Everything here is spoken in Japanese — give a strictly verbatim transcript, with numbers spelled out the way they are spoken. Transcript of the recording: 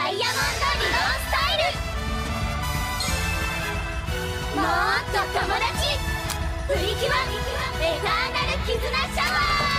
イヤモンドリボンスタイル。もっと友達プリキュアエターナル絆シャワー。